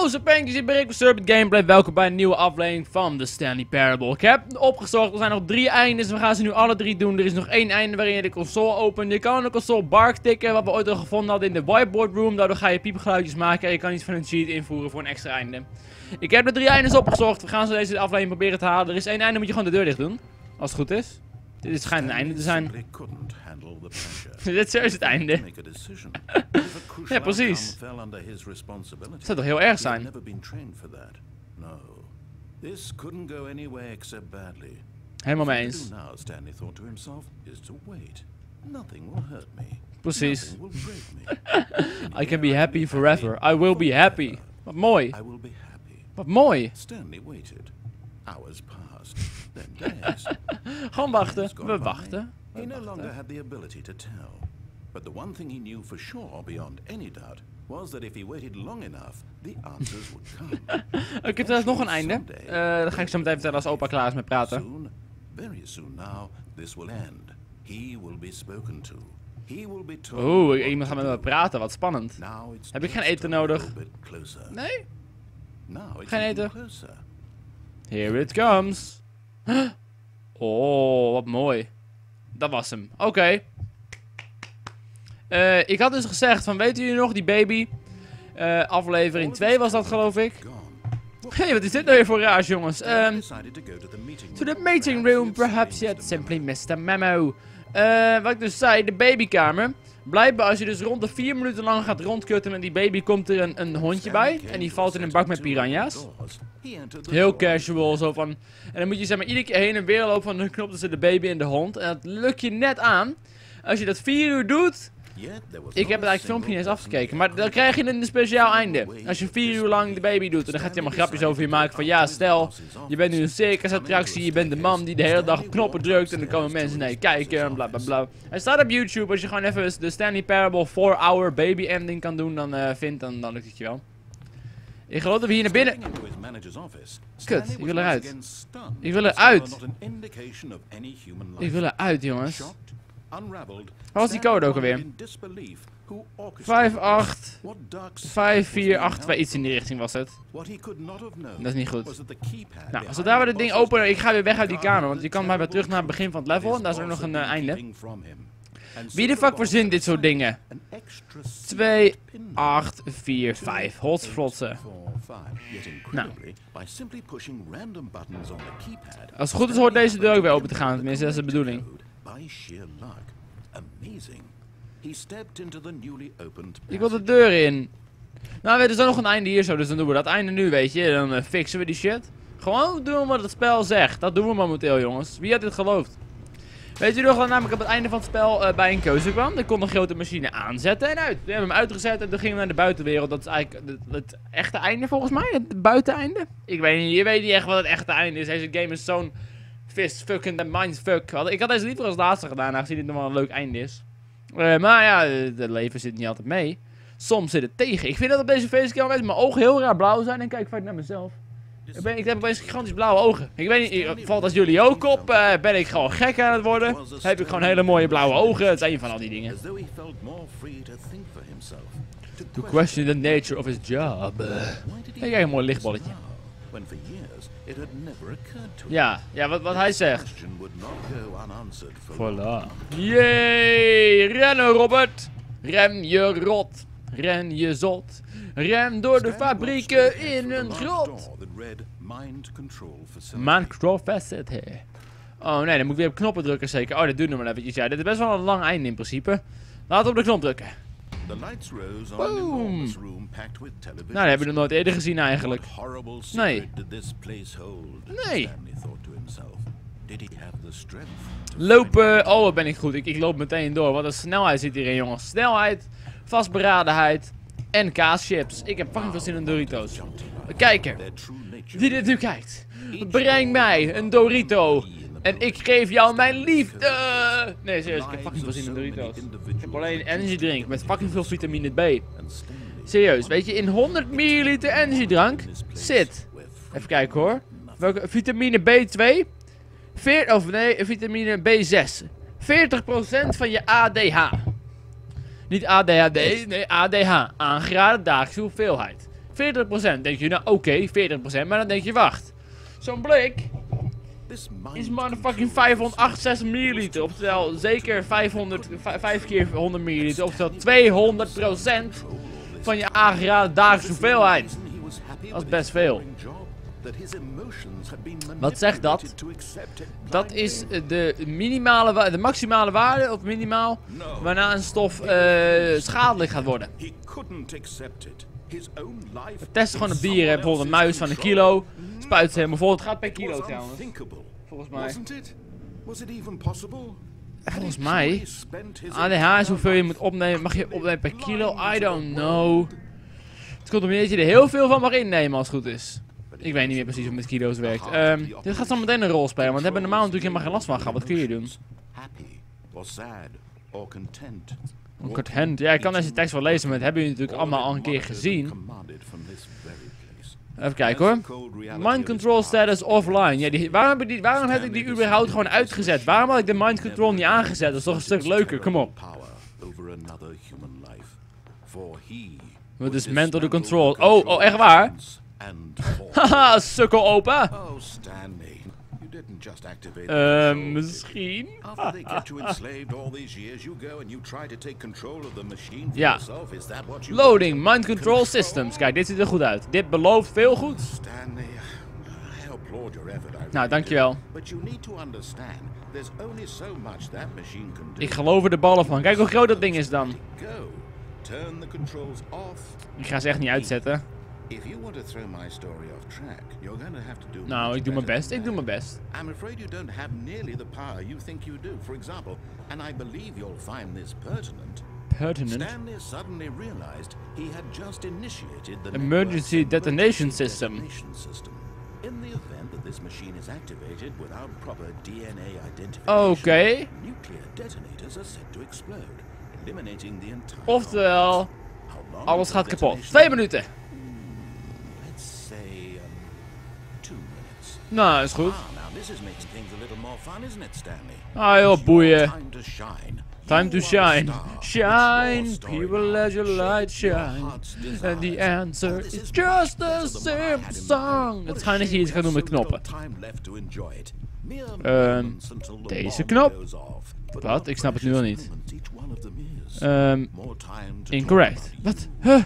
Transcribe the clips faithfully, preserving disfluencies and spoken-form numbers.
Yo, Serpentjes, ik ben Rick van Serpent Gameplay. Welkom bij een nieuwe aflevering van The Stanley Parable. Ik heb opgezocht, er zijn nog drie eindes. We gaan ze nu alle drie doen. Er is nog één einde waarin je de console opent. Je kan de console bark tikken, wat we ooit al gevonden hadden in de whiteboard room. Daardoor ga je piepgeluidjes maken en je kan iets van een cheat invoeren voor een extra einde. Ik heb de drie eindes opgezocht. We gaan ze deze aflevering proberen te halen. Er is één einde, moet je gewoon de deur dicht doen. Als het goed is. Dit schijnt een einde te zijn. Dit is serieus het einde. Ja, precies. Het zou toch heel erg zijn? Helemaal mee eens. Precies. I can be happy forever. I will be happy. Wat mooi. Wat mooi. Gewoon wachten. We wachten. He no longer had the ability to tell. But the one thing he knew for sure beyond any doubt was that if he waited long enough, the answers would come. Ik heb trouwens nog een einde. Uh, dat ga ik zo meteen vertellen als opa klaar is met praten. Soon, very soon now, this will end. He will be spoken to. He will be told. Oeh, iemand gaat met me praten, wat spannend. Now it's Heb ik geen eten nodig? Nee? Now it's Geen eten? closer. Here it comes. Oh, wat mooi. Dat was hem. Oké. Okay. Uh, ik had dus gezegd van, weten jullie nog, die baby? Uh, aflevering twee was dat, geloof ik. Hé, hey, wat is dit nou weer voor raars, jongens? Um, to the meeting room, perhaps you had simply missed a memo. Uh, wat ik dus zei, de babykamer. Blijkbaar als je dus rond de vier minuten lang gaat rondkutten met die baby, komt er een, een hondje bij. En die valt in een bak met piranha's. Heel casual, zo van. En dan moet je zeg maar iedere keer heen en weer lopen van de knop tussen de baby en de hond. En dat lukt je net aan. Als je dat vier uur doet. Ik heb het eigenlijk filmpje niet eens afgekeken. Maar dan krijg je een speciaal einde. Als je vier uur lang de baby doet. En dan gaat hij allemaal grapjes over je maken. Van ja, stel. Je bent nu een circusattractie. Je bent de man die de hele dag op knoppen drukt. En dan komen mensen naar je kijken. En bla bla bla. Hij staat op YouTube. Als je gewoon even de Stanley Parable four hour baby ending kan doen. Dan uh, vindt. Dan, dan lukt het je wel. Ik geloof dat we hier naar binnen... Kut, ik wil eruit. Ik wil eruit. Ik wil eruit, jongens. Wat was die code ook alweer? vijf acht vijf vier acht twee, iets in die richting was het. Dat is niet goed. Nou, zodra we dit ding openen, ik ga weer weg uit die kamer, want je kan maar weer terug naar het begin van het level en daar is ook nog een uh, einde. Wie de fuck verzint dit soort dingen? twee acht vier vijf, hotsflotsen. Nou. Als het goed is hoort deze deur ook weer open te gaan, tenminste dat is de bedoeling. Ik wil de deur in. Nou, er is dan nog een einde hier zo, dus dan doen we dat einde nu, weet je. Dan uh, fixen we die shit. Gewoon doen wat het spel zegt. Dat doen we momenteel, jongens. Wie had dit geloofd? Weet je nog wel, namelijk op het einde van het spel uh, bij een keuze kwam. Ik kon een grote machine aanzetten en uit. We hebben hem uitgezet en toen gingen we naar de buitenwereld. Dat is eigenlijk het, het echte einde volgens mij. Het buiteneinde. Ik weet niet, je weet niet echt wat het echte einde is. Deze game is zo'n fist fucking the mindfuck. Ik had deze liever als laatste gedaan, aangezien dit nog wel een leuk einde is. Uh, maar ja, het leven zit niet altijd mee. Soms zit het tegen. Ik vind dat op deze facecam mijn ogen heel raar blauw zijn en kijk vaak naar mezelf. Ik, ben, ik heb opeens gigantisch blauwe ogen. Ik weet niet, valt als jullie ook op? Uh, ben ik gewoon gek aan het worden? Heb ik gewoon hele mooie blauwe ogen? Het is een van al die dingen. To question the nature of his job. Kijk, een mooi lichtbolletje. Ja, ja wat, wat hij zegt. Voilà. Yay! Rennen, Robert! Ren je rot. Ren je zot. Ren door de fabrieken in een grot. Mind control facility. Oh nee, dan moet ik weer op knoppen drukken zeker. Oh, dat duurt nog maar eventjes. Ja, dit is best wel een lang einde in principe. Laten we op de knop drukken. Boom. Nou, dat hebben we nog nooit eerder gezien eigenlijk. Nee. Nee. Lopen. Oh, wat ben ik goed. Ik, ik loop meteen door. Wat een snelheid zit hierin, jongens. Snelheid, vastberadenheid en kaaschips. Ik heb fucking veel zin in Doritos. Kijker, die dit nu kijkt, breng mij een Dorito. En ik geef jou mijn liefde. Nee, serieus, ik heb fucking veel zin in Doritos. Ik heb alleen een energy drink met fucking veel vitamine B. Serieus, weet je, in honderd milliliter energy drank zit. Even kijken hoor. Welke? Vitamine B twee. Veer, of nee, vitamine B zes. veertig procent van je A D H. Niet A D H D, nee A D H. Aangeraden dagelijkse hoeveelheid. veertig procent. Denk je, nou oké, okay, veertig procent. Maar dan denk je, wacht. Zo'n blik is motherfucking vijfhonderdachtenzestig milliliter. Oftewel, zeker vijfhonderd, vijf keer honderd milliliter. Oftewel tweehonderd procent van je aangeraden dagelijkse hoeveelheid. Dat is best veel. Wat zegt dat? Dat is de minimale, de maximale waarde, of minimaal, waarna een stof uh, schadelijk gaat worden. We testen gewoon op dieren, bijvoorbeeld een muis van een kilo, spuiten ze helemaal vol. Het gaat per kilo trouwens. Volgens mij. Volgens mij. A D H is hoeveel je moet opnemen. Mag je opnemen per kilo? I don't know. Het komt om dat je er heel veel van mag innemen als het goed is. Ik weet niet meer precies hoe het met kilo's werkt. Um, dit gaat zo meteen een rol spelen, want we hebben normaal natuurlijk helemaal geen last van gehad. Wat kun je doen? Content. Ja, ik kan deze tekst wel lezen, maar dat hebben jullie natuurlijk allemaal al een keer gezien. Even kijken hoor. Mind control status offline. Ja, die, waarom, heb die, waarom heb ik die überhaupt gewoon uitgezet? Waarom had ik de mind control niet aangezet? Dat is toch een stuk leuker, kom op. Wat is mental control? Oh, oh, echt waar? Haha, sukkel opa. Uh, misschien. Ja. Loading, mind control systems. Kijk, dit ziet er goed uit. Dit belooft veel goed. Nou, dankjewel. Ik geloof er de ballen van. Kijk hoe groot dat ding is dan. Ik ga ze echt niet uitzetten. Nou, ik doe mijn best. Ik doe mijn best. I'm afraid you don't have nearly the power you think you do. For example, and I believe you'll find this pertinent. Pertinent. Stanley suddenly realized he had just initiated the emergency detonation system. In the event that this machine is activated without proper D N A identification, okay. Nuclear detonators are set to explode, eliminating the entire. Oftewel, alles gaat kapot. Twee minuten. Nou, is goed. Ah joh, boeien. Time to shine. Shine, people let your light shine. And the answer is just a simple song. Het schijnt dat je iets gaat doen met knoppen. Um, deze knop. Wat? Ik snap het nu al niet. Um, incorrect. Wat? Huh?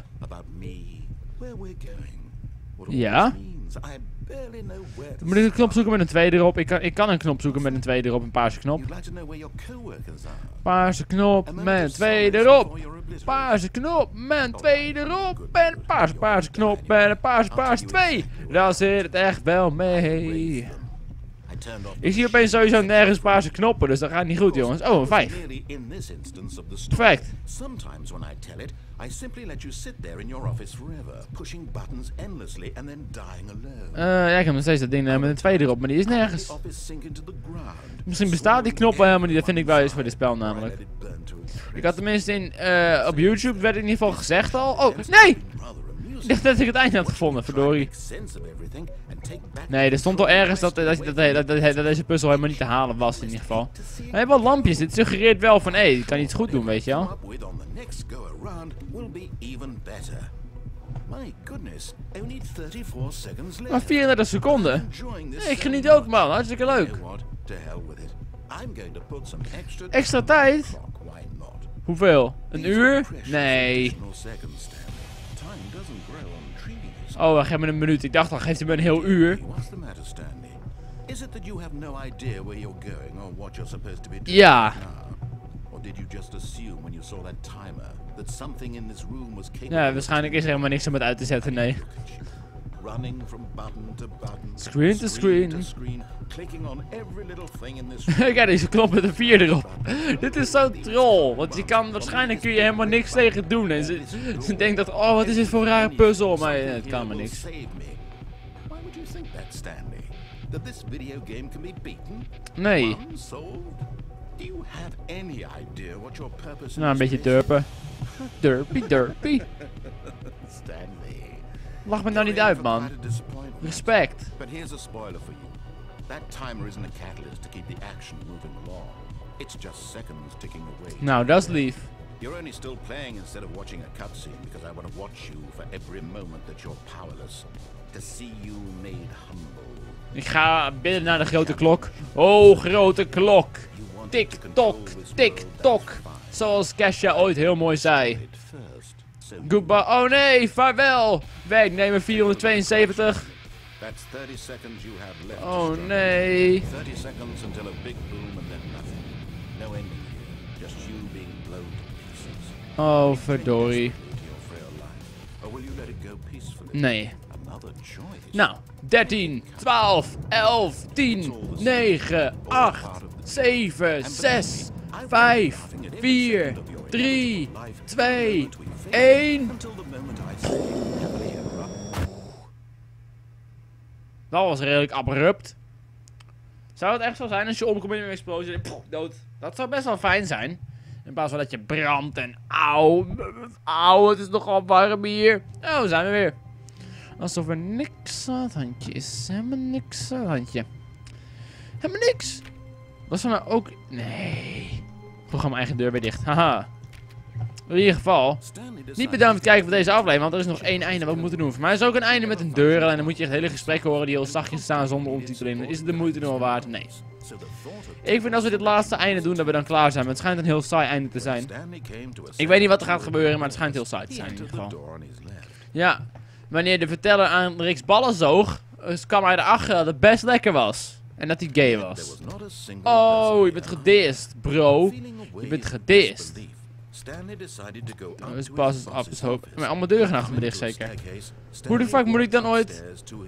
Ja? Dan moet ik een knop zoeken met een tweede erop. Ik kan, ik kan een knop zoeken met een tweede erop. Een paarse knop. Paarse knop met een tweede erop. Paarse knop met een tweede erop. En een paarse paarse knop met een paarse paarse twee. Daar zit het echt wel mee. Ik zie opeens sowieso nergens paarse knoppen, dus dat gaat niet goed, jongens. Oh, een vijf. Perfect. Uh, ja, ik heb nog steeds dat ding uh, met een tweede erop, maar die is nergens. Misschien bestaat die knop wel helemaal niet, dat vind ik wel eens voor dit spel namelijk. Ik had tenminste in, uh, op YouTube, werd in ieder geval gezegd al. Oh, nee! Ik dacht dat ik het einde had gevonden, verdorie. Nee, er stond al ergens dat, dat, dat, dat, dat, dat deze puzzel helemaal niet te halen was, in ieder geval. We hebben wel lampjes, dit suggereert wel van, hé, hey, ik kan iets goed doen, weet je wel. Maar vierendertig seconden? Nee, ik geniet ook, man, hartstikke leuk. Extra tijd? Hoeveel? Een uur? Nee. Oh, geef me een minuut. Ik dacht al, geeft hij me een heel uur. Ja. Ja, waarschijnlijk is er helemaal niks om het uit te zetten, nee. Screen to screen. Kijk, deze knop met een vier erop. Dit is zo troll. Want je kan, waarschijnlijk kun je helemaal niks tegen doen. En ze, ze denkt dat, oh, wat is dit voor een rare puzzel. Maar ja, het kan maar niks. Nee. Nou, een beetje durpen. Derpy, derpy. Lach me nou niet uit, man. Respect. Nou, dat is lief. You're only still playing instead of watching a cutscene because I want to watch you for every moment that you're powerless. To see you made humble. Ik ga binnen naar de grote klok. Oh, grote klok. Tik-tok, tik-tok. Zoals Kesha ooit heel mooi zei. Goodbye. Oh nee, vaarwel. Werknemer vierhonderdtweeënzeventig. Oh nee. thirty seconds until a big boom and then nothing. No ending here. Just you being blown to pieces. Oh, verdorie. Or will you let it go peacefully? Nee. Another choice. Nou, dertien, twaalf, elf, tien, negen, acht, zeven, zes, vijf, vier, drie, twee, één. Dat was redelijk abrupt. Zou het echt zo zijn als je omkomt in een explosie en pff, dood? Dat zou best wel fijn zijn. In plaats van dat je brandt en auw, auw, het is nogal warm hier. Oh, we zijn we weer. Alsof er niks aan het handje is. Helemaal niks aan het handje. Helemaal niks. Was er nou ook... Nee. Ik ga mijn eigen deur weer dicht. Haha. In ieder geval. Niet bedankt voor het kijken van deze aflevering. Want er is nog één einde wat we moeten doen. Voor mij is ook een einde met een deur. En dan moet je echt hele gesprekken horen die heel zachtjes staan zonder ondertiteling. Is het de moeite nog waard? Nee. Ik vind als we dit laatste einde doen dat we dan klaar zijn. Maar het schijnt een heel saai einde te zijn. Ik weet niet wat er gaat gebeuren. Maar het schijnt heel saai te zijn in ieder geval. Ja. Wanneer de verteller aan Rick's ballen zoog, kwam hij erachter dat het best lekker was. En dat hij gay was. Oh, je bent gedist, bro. Je bent gedist. Dus pas is op zijn hoop. Maar allemaal deuren achter me dicht, zeker. Hoe de fuck moet ik dan ooit...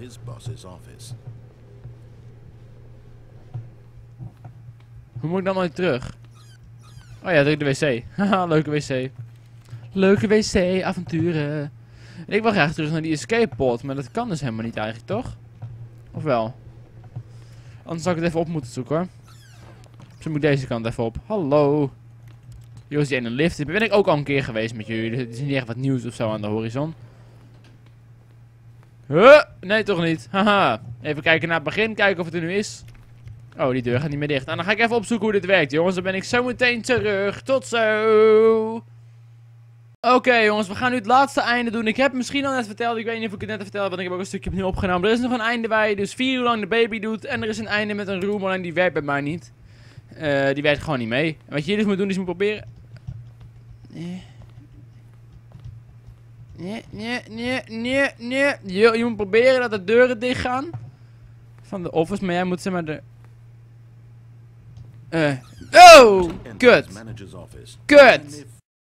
Hoe moet ik dan ooit terug? Oh ja, druk de wc. Haha, leuke wc. Leuke wc-avonturen. Ik wil graag terug naar die escape pod, maar dat kan dus helemaal niet eigenlijk, toch? Of wel? Anders zou ik het even op moeten zoeken, hoor. Dus moet deze kant even op. Hallo. Hier is die ene lift. Daar ben ik ook al een keer geweest met jullie. Het is niet echt wat nieuws of zo aan de horizon. Huh? Nee, toch niet. Haha. Even kijken naar het begin. Kijken of het er nu is. Oh, die deur gaat niet meer dicht. Nou, dan ga ik even opzoeken hoe dit werkt, jongens. Dan ben ik zo meteen terug. Tot zo. Oké, okay, jongens, we gaan nu het laatste einde doen. Ik heb misschien al net verteld, ik weet niet of ik het net verteld heb, want ik heb ook een stukje opnieuw opgenomen. Er is nog een einde waar je dus vier uur lang de baby doet. En er is een einde met een room, alleen die werkt bij mij niet. Uh, die werkt gewoon niet mee. En wat je hier dus moet doen, is je moet proberen... Nee. Nee, nee, nee, nee, nee. Je, je moet proberen dat de deuren dicht gaan. Van de office, maar jij moet zeg maar de... Eh... Uh. Oh! Kut! Kut!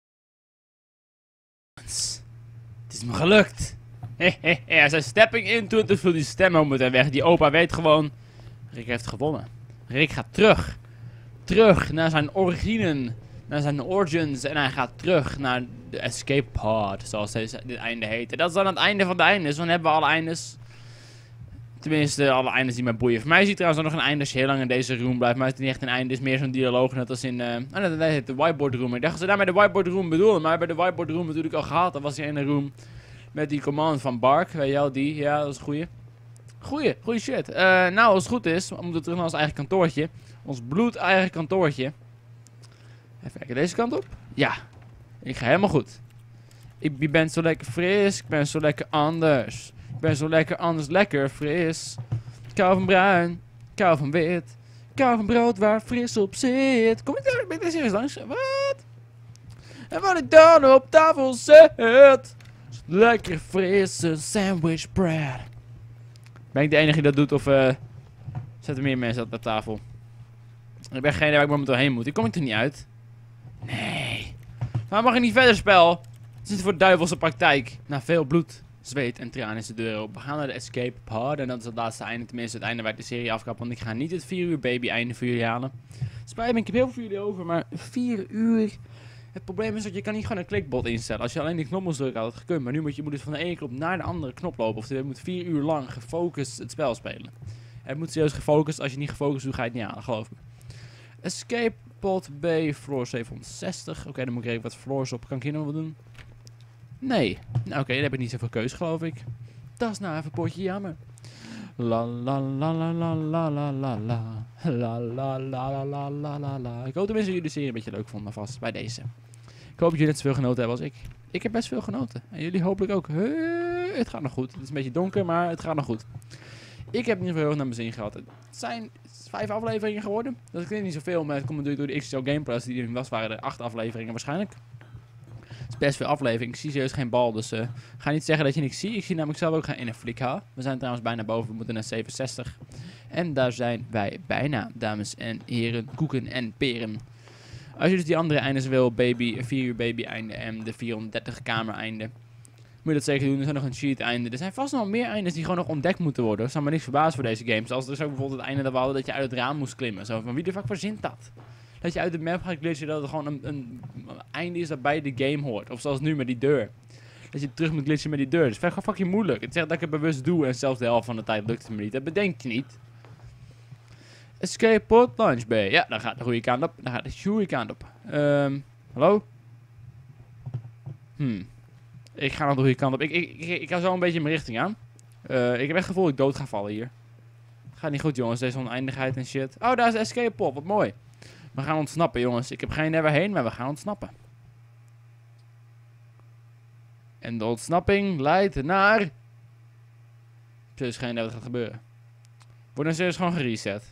Het is me gelukt. Hehehe, zijn stepping into it, dus voor die stemmen moeten weg. Die opa weet gewoon, Rick heeft gewonnen. Rick gaat terug. Terug naar zijn originen. Naar zijn origins. En hij gaat terug naar de escape pod. Zoals deze, dit einde heet. En dat is dan het einde van de eindes. Dan hebben we alle eindes. Tenminste, alle eindes die mij boeien. Voor mij zie je trouwens nog een einde als je heel lang in deze room blijft. Maar het is niet echt een einde. Het is meer zo'n dialoog. Net als in uh, oh, dat heet de whiteboard room. Ik dacht dat ze daarmee de whiteboard room bedoelden. Maar bij de whiteboard room natuurlijk al gehad. Dat was die ene room met die command van Bark. Weet je wel, die. Ja, dat is een goeie. Goeie, goeie shit. Uh, nou, als het goed is, we moeten terug naar ons eigen kantoortje. Ons bloed-eigen kantoortje. Even kijken, deze kant op. Ja, ik ga helemaal goed. Ik, je bent zo lekker fris. Ik ben zo lekker anders. Ik ben zo lekker anders, lekker fris. Ik hou van bruin. Ik hou van wit. Ik hou van brood waar fris op zit. Kom ik daar? Ben ik daar serieus langs? Wat? En wat ik dan op tafel zet. Lekker frisse sandwich bread. Ben ik de enige die dat doet of uh, zetten meer mensen op tafel? Ik ben geen idee waar ik momenteel heen moet. Ik kom ik er niet uit. Nee. Maar mag ik niet verder, spel? Het is voor duivelse praktijk. Na veel bloed, zweet en tranen is de deur open. We gaan naar de escape pod. En dat is het laatste einde. Tenminste het einde waar ik de serie afkap. Want ik ga niet het vier uur baby einde voor jullie halen. Spijt me, ik heb heel veel voor jullie over. Maar vier uur... Het probleem is dat je kan niet gewoon een clickbot instellen. Als je alleen die knop moest drukken had het gekund. Maar nu moet je moet dus van de ene knop naar de andere knop lopen. Of je moet vier uur lang gefocust het spel spelen. Het moet serieus gefocust. Als je niet gefocust doet ga je het niet halen, geloof me. Escape pod B, floor zevenhonderdzestig. Oké, okay, dan moet ik even wat floors op. Kan ik hier nog wat doen? Nee. Nou, oké, okay, dan heb ik niet zoveel keus, geloof ik. Dat is nou even potje jammer. La la la la la la la la la la la la la la la la la. Ik hoop tenminste dat jullie de serie een beetje leuk vonden vast bij deze. Ik hoop dat jullie net zoveel genoten hebben als ik. Ik heb best veel genoten. En jullie hopelijk ook. Hey, het gaat nog goed. Het is een beetje donker, maar het gaat nog goed. Ik heb in ieder geval heel erg naar mijn zin gehad. Het zijn vijf afleveringen geworden. Dat klinkt niet zoveel, maar het komt natuurlijk door de X X L Game Plus die er was, waren er acht afleveringen waarschijnlijk. Het is best veel afleveringen. Ik zie serieus geen bal, dus uh, ga niet zeggen dat je niks ziet. Ik zie namelijk zelf ook geen ene flik ha. We zijn trouwens bijna boven, we moeten naar zevenenzestig. En daar zijn wij bijna, dames en heren, koeken en peren. Als je dus die andere eindes wil, baby, vier uur baby einde en de vierhonderddertig kamer einde, moet je dat zeker doen. Er zijn nog een cheat einde. Er zijn vast nog meer eindes die gewoon nog ontdekt moeten worden. Dat zou me niks verbazen voor deze games. Zoals er is ook bijvoorbeeld het einde dat we hadden dat je uit het raam moest klimmen. Zo van wie de fuck verzint dat? Dat je uit de map gaat glitchen, dat het gewoon een, een, een einde is dat bij de game hoort. Of zoals nu met die deur. Dat je terug moet glitchen met die deur. Dat is gewoon fucking moeilijk. Het zegt dat ik het bewust doe en zelfs de helft van de tijd lukt het me niet. Dat bedenk je niet. Escape pod launch bay. Ja, dan gaat de goede kant op. Dan gaat de goede kant op. Um, hallo? Hmm. Ik ga nog de goede kant op. Ik, ik, ik, ik ga zo een beetje in mijn richting aan. Uh, ik heb echt het gevoel dat ik dood ga vallen hier. Gaat niet goed, jongens. Deze oneindigheid en shit. Oh, daar is de escape pod. Wat mooi. We gaan ontsnappen, jongens. Ik heb geen idee waarheen, maar we gaan ontsnappen. En de ontsnapping leidt naar... Dus geen idee wat gaat gebeuren. Wordt dan serieus gewoon gereset.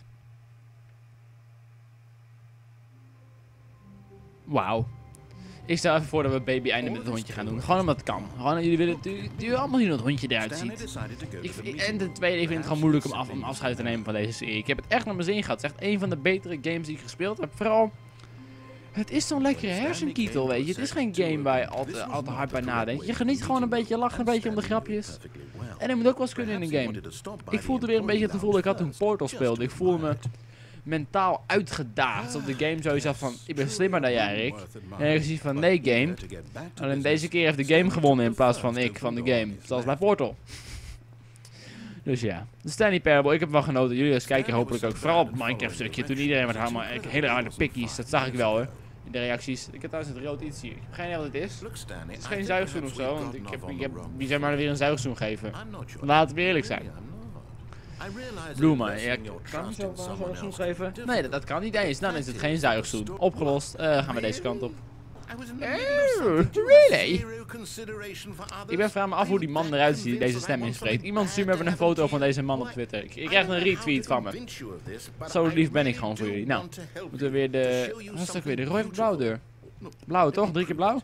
Wauw. Ik stel even voor dat we baby einde met het hondje gaan doen. Gewoon omdat het kan. Gewoon, jullie willen jullie allemaal zien hoe het hondje eruit ziet. Ik, ik, en ten tweede, ik vind het gewoon moeilijk om, af, om afscheid te nemen van deze serie. Ik heb het echt naar mijn zin gehad. Het is echt een van de betere games die ik gespeeld heb. Vooral, het is zo'n lekkere hersenkietel, weet je. Het is geen game waar je al te, al te hard bij nadenkt. Je geniet gewoon een beetje, lachen een beetje om de grapjes. En dat moet ook wel eens kunnen in een game. Ik voelde weer een beetje het gevoel dat ik had toen Portal speelde. Ik voelde me mentaal uitgedaagd op de game. Sowieso van, ik ben slimmer dan jij, Rick. En ik zie van, nee game. Alleen deze keer heeft de game gewonnen in plaats van ik van de game. Zoals bij Portal. Dus ja, de Stanley Parable, ik heb wel genoten. Jullie als kijker hopelijk ook. Vooral op het Minecraft stukje. Toen iedereen met allemaal hele harde pikkies. Dat zag ik wel hoor. In de reacties. Ik heb trouwens het rood iets hier. Ik heb geen idee wat het is. Het is geen zuigzoen of zo. Want ik heb, ik heb wie zou maar weer een zuigzoen geven. Laten we eerlijk zijn. Bloemen, ja, kan ik zo een zuigzoen geven? Nee, dat, dat kan niet eens. Dan is het geen zuigzoen. Opgelost. Uh, gaan we deze kant op. Oh, really? Ik ben vraag me af hoe die man eruit ziet die deze stem inspreekt. Iemand stuurt me even een foto van deze man op Twitter. Ik, ik krijg een retweet van me. Zo lief ben ik gewoon voor jullie. Nou, moeten we weer de... Wat is dat ook weer? De rode of blauwe deur? Blauw toch? Drie keer blauw?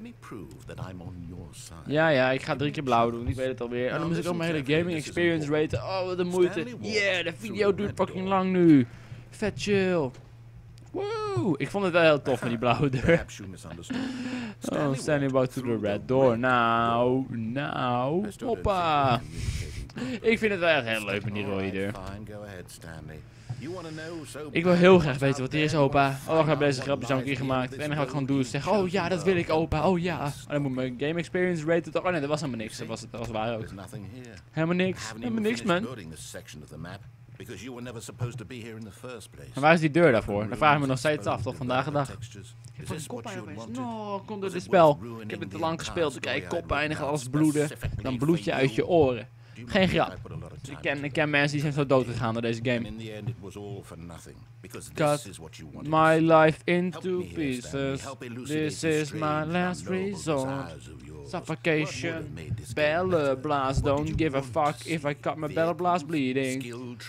Ja, ja, ik ga drie keer blauw doen. Ik weet het alweer. En dan moet ik ook mijn hele gaming experience raten. Oh, wat een moeite. Yeah, de video duurt fucking lang nu. Vet chill. Wow, ik vond het wel heel tof met die blauwe deur. Oh, standing about to the red door. Nou, nou, hoppa. Ik vind het wel echt heel leuk met die rode deur. Ik wil heel graag weten wat hier is, opa. Oh, ik heb deze grapjes al een keer gemaakt. En dan ga ik gewoon doen en zeggen, oh ja, dat wil ik, opa. Oh ja. En dan moet mijn game experience rated toch. Oh nee, dat was helemaal niks. Dat was, dat was waar ook. Helemaal niks. Helemaal niks, man. En waar is die deur daarvoor? Dan vraag ik me nog steeds af, tot vandaag de dag. Ik heb een koppijn geweest. No, komt door dit spel. Ik heb het te lang gespeeld, dan krijg je koppijn en gaat alles bloeden. Dan bloed je uit je oren. Geen grap. Ik ken, ik ken mensen die zijn zo dood gegaan door deze game. Cut my life into pieces. This is my last resort. Suffocation. Bellen blast. Don't give a fuck if I cut my bell blast bleeding.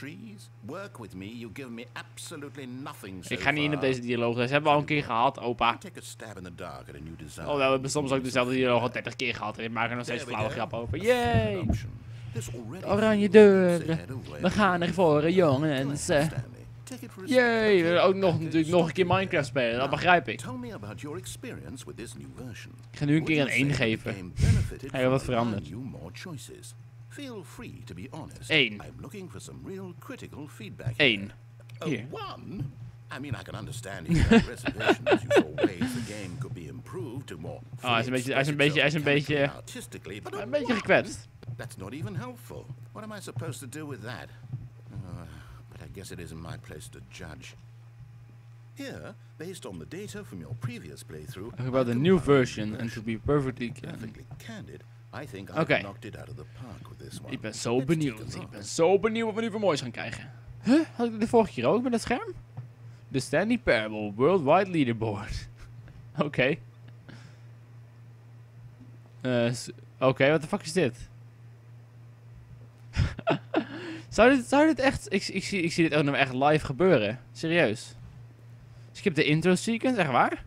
Ik ga niet in op deze dialoog. Dat hebben we al een keer gehad, opa. Oh, we hebben soms ook dezelfde dialoog al dertig keer gehad. En ik maak er nog steeds flauwe grap over. Yay! De oranje deuren. We gaan ervoor, jongens. Jee, we willen ook nog, natuurlijk nog een keer Minecraft spelen, dat begrijp ik. Ik ga nu een keer een één geven. Hij heeft wat veranderd. één. één. Hier. I mean, I can understand if you have reservations. You saw ways the game could be improved to more. Ah, hij is een beetje, hij is een beetje, hij is een beetje, een beetje gekwetst. That's not even helpful. What am I supposed to do with that? Uh, but I guess it isn't my place to judge. Here, based on the data from your previous playthrough, about a new version and to be perfectly candid, I think I knocked it out of the park with this one. Ik ben zo benieuwd. Ik ben zo benieuwd wat we nu voor moois gaan krijgen. Huh? Had ik de vorige keer ook met het scherm? The Stanley Parable Worldwide Leaderboard. Oké. Okay. Uh, Oké, okay, wat de fuck is dit? zou, dit zou dit echt... Ik, ik, zie, ik zie dit ook nog echt live gebeuren. Serieus. Skip de intro sequence, echt waar?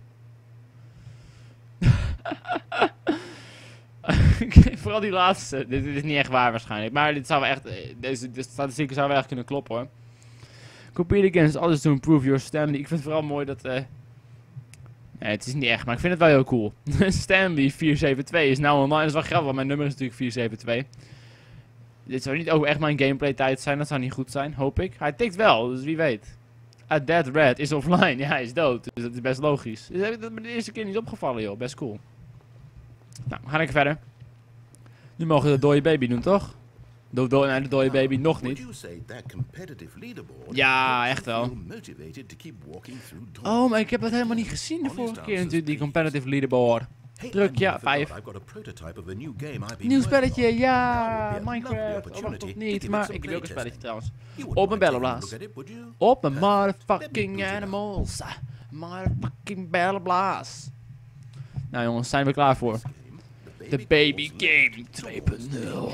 Vooral die laatste. Dit, dit is niet echt waar waarschijnlijk. Maar dit zou wel echt... Deze, deze statistieken zouden wel echt kunnen kloppen hoor. Compete against others to improve your Stanley. Ik vind het vooral mooi dat... Uh... Nee, het is niet echt, maar ik vind het wel heel cool. Stanley vier zeven twee is nou online. Dat is wel grappig, want mijn nummer is natuurlijk vier zeven twee. Dit zou niet ook echt mijn gameplay tijd zijn. Dat zou niet goed zijn, hoop ik. Hij tikt wel, dus wie weet. A Dead Red is offline. Ja, hij is dood. Dus dat is best logisch. Dus heb ik dat me de eerste keer niet opgevallen, joh. Best cool. Nou, we gaan even verder. Nu mogen we de dode baby doen, toch? Do do nee, de dode baby nog niet. Ja, echt wel. Oh, maar ik heb het helemaal niet gezien de vorige keer natuurlijk, die competitive leaderboard. Druk, ja, vijf. Nieuw spelletje, ja, Minecraft. Oh, wacht, toch niet, maar ik wil ook een spelletje trouwens. Op mijn bellenblaas. Op mijn motherfucking animals. Motherfucking bellenblaas. Nou jongens, zijn we klaar voor? De baby game twee punt nul.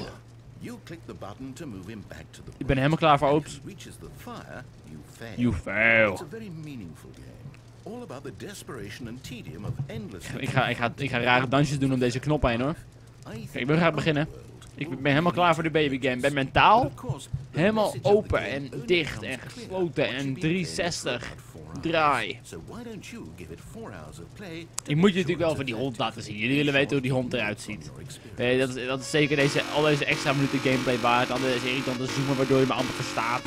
Ik ben helemaal klaar voor, Oops. You fail. Ik ga, ik, ga, ik ga rare dansjes doen om deze knop heen hoor. Kijk, ik wil graag beginnen. Ik ben helemaal klaar voor de baby game. Ik ben mentaal helemaal open en dicht en gesloten en driehonderdzestig. Draai. Ik moet je natuurlijk wel van die hond laten zien. Jullie willen weten hoe die hond eruit ziet. Nee, dat, is, dat is zeker deze, al deze extra minuten gameplay waard. Al deze irritante zoomen waardoor je me amper verstaat.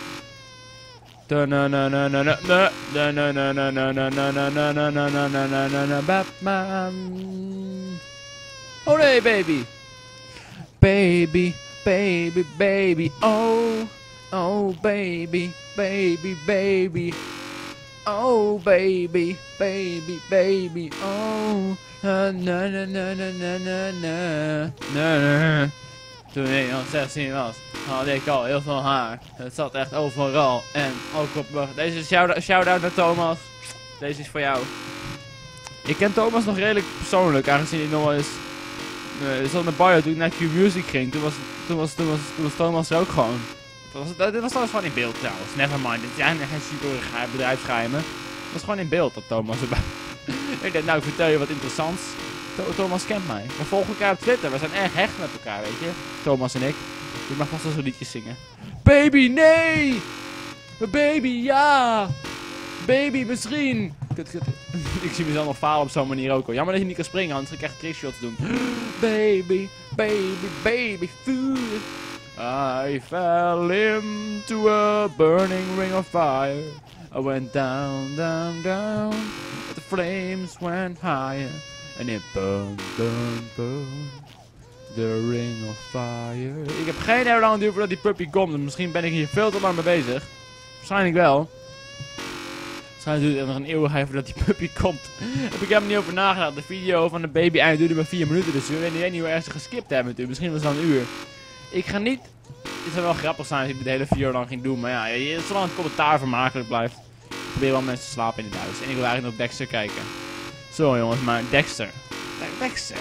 Batman. Oh nee, baby. Baby, baby, baby. Oh, oh baby, baby, baby. Oh baby, baby, baby, oh. Na na na na na na na na. Toen ik nog zestien was, had ik al heel veel haar. Het zat echt overal en ook op mijn... Deze is shout-out naar Thomas. Deze is voor jou. Ik ken Thomas nog redelijk persoonlijk, aangezien hij nog wel eens... Uh, zat met Bio toen ik naar Q Music ging. Toen was, toen was, toen was, toen was Thomas er ook gewoon. Was, dit was trouwens gewoon in beeld trouwens. Nevermind, dit zijn geen super bedrijfsgeheimen. Het was gewoon in beeld dat Thomas erbij. Ik dacht, nou ik vertel je wat interessants. Thomas kent mij. We volgen elkaar op Twitter. We zijn erg hecht met elkaar, weet je. Thomas en ik. Je mag vast wel zo'n liedjes zingen. Baby, nee! Baby, ja! Baby, misschien! Kut, kut. Ik zie mezelf nog falen op zo'n manier ook al. Jammer dat je niet kan springen, anders ga ik echt trickshots doen. Baby, baby, baby, food. I fell into a burning ring of fire. I went down, down, down. The flames went higher. And it burned, burned, burned. The ring of fire. Ik heb geen idee hoe lang het duurt voordat die puppy komt. Dus misschien ben ik hier veel te lang mee bezig. Waarschijnlijk wel. Waarschijnlijk duurt het nog een eeuwigheid voordat die puppy komt. Heb ik helemaal niet over nagedacht. De video van de baby eind duurde maar vier minuten. Dus we weten niet hoe erg ze geskipt hebben natuurlijk. Misschien was het wel een uur. Ik ga niet... Het zou wel grappig zijn als ik dit hele video lang ging doen. Maar ja, zolang het commentaar vermakelijk blijft. Ik probeer wel mensen te slapen in het huis. En ik wil eigenlijk nog Dexter kijken. Zo jongens, maar Dexter. Dexter.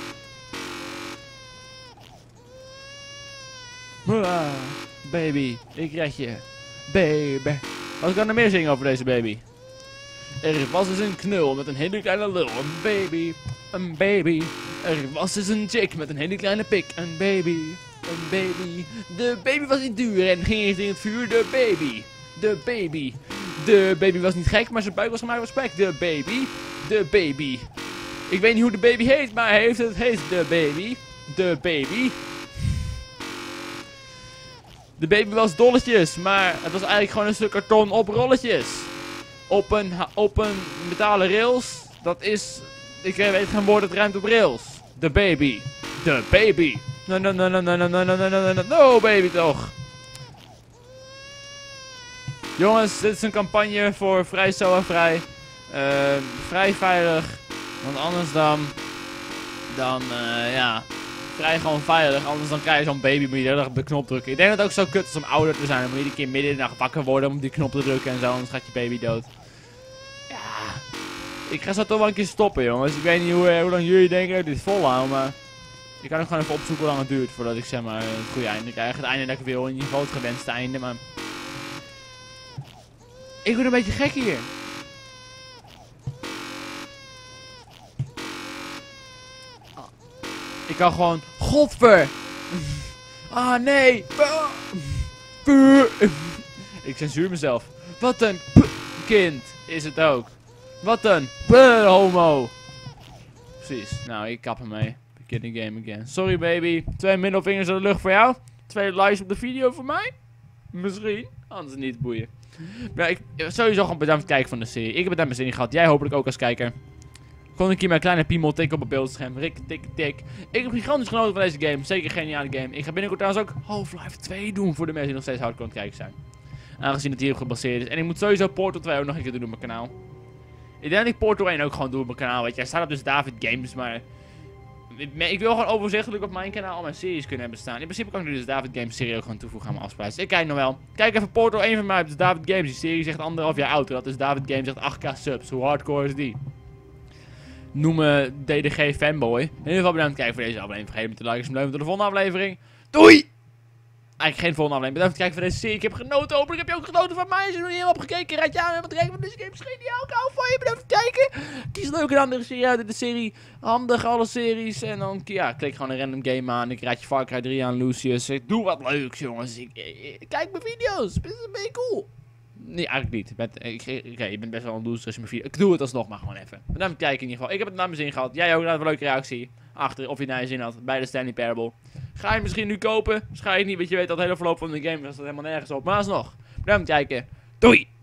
Ah, baby, ik red je. Baby. Wat kan er meer zingen over deze baby? Er was eens een knul met een hele kleine lul. Een baby. Een baby. Er was eens een chick met een hele kleine pik. Een baby. Een baby. De baby was niet duur en ging richting het vuur. De baby. De baby. De baby was niet gek, maar zijn buik was gemaakt van spek. De baby. De baby. Ik weet niet hoe de baby heet, maar hij heeft het heet de baby. De baby. De baby was dolletjes, maar het was eigenlijk gewoon een stuk karton op rolletjes. Op een, op een metalen rails. Dat is... Ik weet geen woord, het ruimt op rails. De baby. De baby. No, no, no, no, no, no, no, no, no, no, no, no, baby toch. Jongens, dit is een campagne voor vrij zo en vrij. Uh, vrij veilig. Want anders dan... Dan, uh, ja... Vrij gewoon veilig. Anders dan krijg je zo'n baby, moet je de hele dag op de knop drukken. Ik denk dat het ook zo kut is om ouder te zijn. Dan moet je iedere keer midden in de nacht wakker worden om die knop te drukken en zo. Anders gaat je baby dood. Ja... Ik ga zo toch wel een keer stoppen, jongens. Ik weet niet hoe, uh, hoe lang jullie denken dat ik dit volhoud, maar... Ik kan ook gewoon even opzoeken hoe lang het duurt voordat ik zeg maar het goede einde krijg. Het einde dat ik wil, in ieder geval het gewenste einde, maar... Ik word een beetje gek hier. Ik kan gewoon... Godver! Ah, nee! Ik censuur mezelf. Wat een kind is het ook. Wat een homo. Precies. Nou, ik kap ermee. Beginning game again. Sorry baby. Twee middelvingers in de lucht voor jou. Twee likes op de video voor mij. Misschien. Anders niet boeien. Maar ik sowieso gewoon bedankt voor het kijken van de serie. Ik heb het aan mijn zin gehad. Jij hopelijk ook als kijker. Kon ik hier mijn kleine piemel tikken op het beeldscherm. Rik, tik, tik. Ik heb gigantisch genoten van deze game. Zeker een geniale game. Ik ga binnenkort trouwens ook Half-Life twee doen voor de mensen die nog steeds hardcore aan het kijken zijn. Aangezien het hierop gebaseerd is. En ik moet sowieso Portal twee ook nog een keer doen op mijn kanaal. Ik denk dat ik Portal één ook gewoon doe op mijn kanaal. Weet je, hij staat op dus David Games, maar... Ik wil gewoon overzichtelijk op mijn kanaal al mijn series kunnen hebben staan. In principe kan ik nu dus David Games serie ook gewoon toevoegen aan mijn afspraken. Ik kijk nog wel. Kijk even Portal één van mij op dus David Games. Die serie zegt anderhalf jaar oud. Dat is David Games zegt acht k subs. Hoe hardcore is die? Noem me D D G fanboy. In ieder geval bedankt voor het kijken voor deze aflevering. Vergeet me te liken en tot de volgende aflevering. Doei! Eigenlijk geen volgende aflevering. Bedankt voor het kijken voor deze serie. Ik heb genoten. Hopelijk heb je ook genoten van mij. Als je nog niet helemaal hebt gekeken, raad je aan om te kijken. Want deze game is geniaal. Ik hou van je. Bedankt voor het kijken. Kies een leuke en andere serie uit in de serie. Handig alle series. En dan ja, klik gewoon een random game aan. Ik raad je Far Cry drie aan, Lucius. Ik doe wat leuks, jongens. Ik, ik, ik kijk mijn video's. Dat is een beetje cool. Nee, eigenlijk niet. Oké, okay, je bent best wel een loser als je mijn video... Ik doe het alsnog maar gewoon even. Bedankt voor het kijken in ieder geval. Ik heb het naar mijn zin gehad. Jij ook. Laat een leuke reactie achter of je het naar je zin had. Bij de Stanley Parable. Ga je misschien nu kopen? Waarschijnlijk niet, want je weet dat het hele verloop van de game was dat helemaal nergens op. Maar alsnog. Bedankt voor het kijken. Doei!